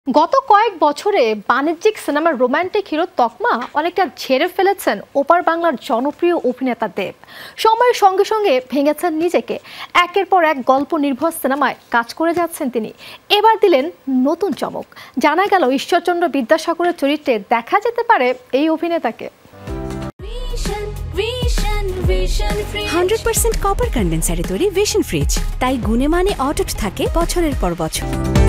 গত কয়েক বছরে বাণিজ্যিক সিনেমার রোমান্টিক হিরো তকমা অনেকটা ঝেড়ে ফেলেছেন ওপার বাংলার জনপ্রিয় অভিনেতা দেব। সময়ের সঙ্গে সঙ্গে ভেঙেছেন নিজেকে, একের পর এক গল্প নির্ভর সিনেমায় কাজ করে যাচ্ছেন তিনি। এবার দিলেন নতুন চমক। জানা গেল ঈশ্বরচন্দ্র বিদ্যাসাগরের চরিত্রে দেখা যেতে পারে এই অভিনেতাকে। 100% কপার কন্ডেন্সারে তৈরি ভিশন ফ্রিজ, তাই গুণে মানে অটুট থাকে বছরের পর বছর।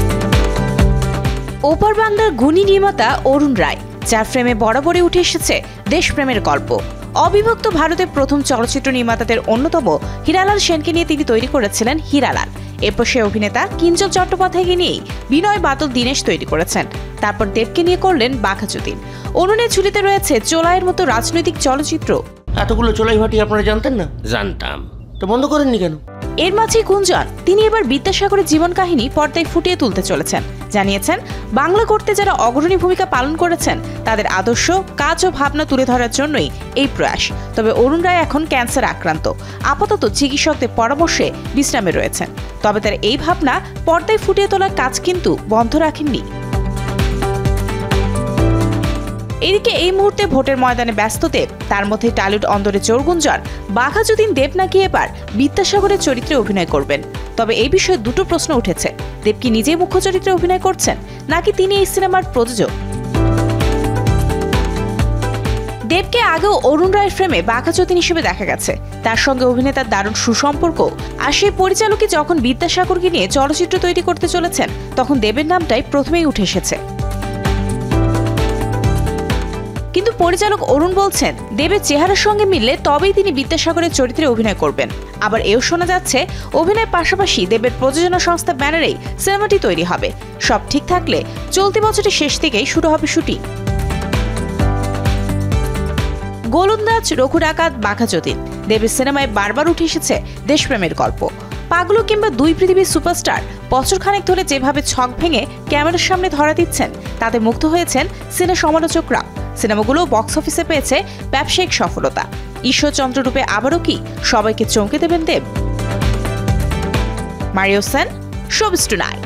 ওপার বাংলার গুণী নির্মাতা অরুণ রায়, যার ফ্রেমে বরাবরই উঠে এসেছে দেশপ্রেমের গল্প। অবিভক্ত ভারতের প্রথম চলচ্চিত্র নির্মাতাদের অন্যতম হীরালাল সেনকে নিয়ে তিনি তৈরি করেছিলেন হীরালাল। এরপর সে অভিনেতা কিঞ্জল চট্টোপাধ্যায়কে নিয়েই বিনয় বাদল দীনেশ তৈরি করেছেন। তারপর দেবকে নিয়ে করলেন বাঘাযতীন। অরুণের ঝুলিতে রয়েছে চোলাইয়ের মতো রাজনৈতিক চলচ্চিত্র। এতগুলো চোলাই ভাটি আপনারা জানতেন না? জানতাম। তো বন্ধ করেননি কেন? এর মাঝে গুঞ্জন, তিনি এবার বিদ্যাসাগরের জীবন কাহিনী পর্দায় ফুটিয়ে তুলতে চলেছেন। জানিয়েছেন, বাংলা করতে যারা অগ্রণী ভূমিকা পালন করেছেন তাদের আদর্শ, কাজ ও ভাবনা তুলে ধরার জন্যই এই প্রয়াস। তবে অরুণ রায় এখন ক্যান্সার আক্রান্ত, আপাতত চিকিৎসকদের পরামর্শে বিশ্রামে রয়েছেন। তবে তার এই ভাবনা পর্দায় ফুটিয়ে তোলার কাজ কিন্তু বন্ধ রাখেননি। এদিকে এই মুহূর্তে ভোটের ময়দানে ব্যস্ত দেব, তার মধ্যে টালিউড অন্দরে জোরগুঞ্জন বাঘাযতীন দেব নাকি এবার বিদ্যাসাগরের চরিত্রে অভিনয় করবেন। তবে এই বিষয়ে দুটো প্রশ্ন উঠেছে, দেব কি নিজেই মুখ্য চরিত্রে অভিনয় করছেন নাকি তিনি এই সিনেমার প্রযোজক। দেবকে আগেও অরুণ রায়ের ফ্রেমে বাঘাযতীন হিসেবে দেখা গেছে, তার সঙ্গে অভিনেতার দারুণ সুসম্পর্ক। আর সেই পরিচালকই যখন বিদ্যাসাগরকে নিয়ে চলচ্চিত্র তৈরি করতে চলেছেন, তখন দেবের নামটাই প্রথমেই উঠে এসেছে। কিন্তু পরিচালক অরুণ বলছেন, দেবের চেহারার সঙ্গে মিললে তবেই তিনি বিদ্যাসাগরের চরিত্রে অভিনয় করবেন। আবার এও শোনা যাচ্ছে, অভিনয়ের পাশাপাশি দেবের প্রযোজনা সংস্থা ব্যানারেই সিনেমাটি তৈরি হবে। সব ঠিক থাকলে চলতি বছরের শেষ থেকেই শুরু হবে শুটিং। গোলন্দাজ, রঘু ডাকাত, বাঘাযতীন, দেবের সিনেমায় বারবার উঠে এসেছে দেশপ্রেমের গল্প। পাগলু কিংবা দুই পৃথিবীর সুপারস্টার বছরখানেক ধরে যেভাবে ছক ভেঙে ক্যামেরার সামনে ধরা দিচ্ছেন, তাতে মুগ্ধ হয়েছেন সিনে সমালোচকরা। সিনেমাগুলো বক্স অফিসে পেয়েছে ব্যবসায়িক সফলতা। ঈশ্বরচন্দ্র রূপে আবারও কি সবাইকে চমকে দেবেন দেব? Mario Sen, showbiz tonight.